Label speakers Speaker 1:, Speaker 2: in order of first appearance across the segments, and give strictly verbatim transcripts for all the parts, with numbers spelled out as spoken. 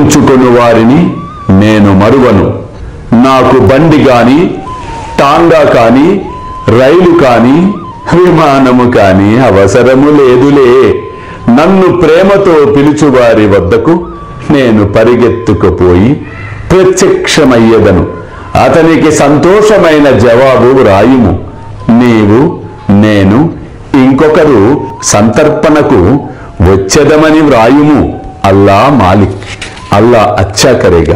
Speaker 1: ఉంచుకుని వారిని నేను మరువను. నాకు బండి కాని, టాంగా కాని, రైలు కాని, విమానము కాని అవసరము లేదులే. నన్ను ప్రేమతో పిలుచువారి వద్దకు నేను పరిగెత్తుకుపోయి ప్రత్యక్షమయ్యేదను. అతనికి సంతోషమైన జవాబు రాయుము. నీవు, నేను, ఇంకొకరు సంతర్పణకు వచ్చేదమని వ్రాయుము. అల్లా మాలిక్, అల్లా అచ్చా కరేగా.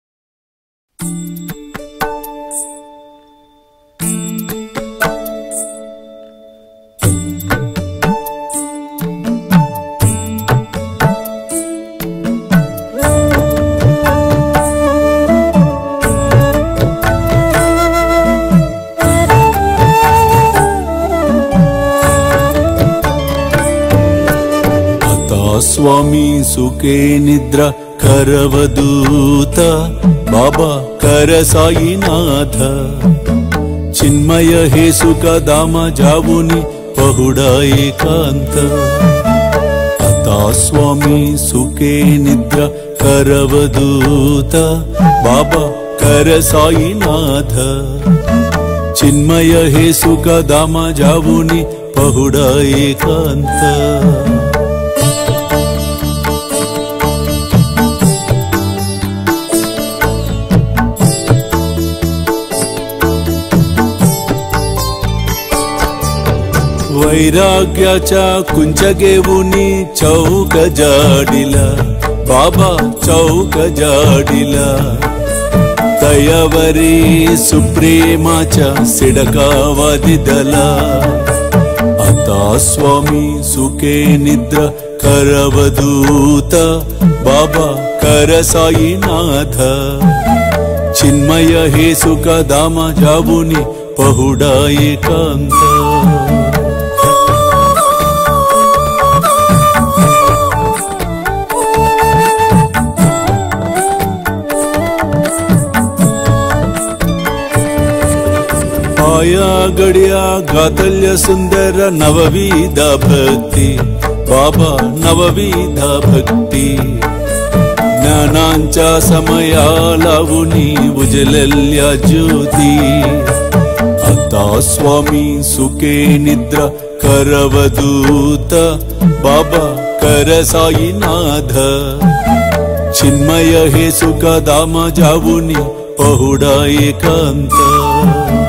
Speaker 2: स्वामी सुखे निद्रा करवदूत बाबा कर साईनाथ चिन्मय हे सुख दाम जावुनि पहुडा एकांत अता स्वामी सुखे निद्रा करवदूत बाबा कर साईनाथ चिन्मय हे सुख दाम जावुनि पहुडा एकांत वैराग्याच्या कुंचगेवुनी चौक जाडिला बाबा चौक जाडिला तयावरी सुप्रेमाच्या सिडकावादिदला आता स्वामी सुखे निद्रा करवदूत बाबा कर साईनाथ चिन्मय हे सुख दाम जावुनि पहुडा एकांत आया गड्या गातल्य सुंदर नवविधा भक्ति बाबा नवविधा भक्ति ज्ञानांच्या समया लावुनी उजलल्या ज्योती आता स्वामी सुखे निद्रा करवदूत बाबा कर साईनाथ चिन्मय हे सुख दाम जावुनी पहुडा एकांत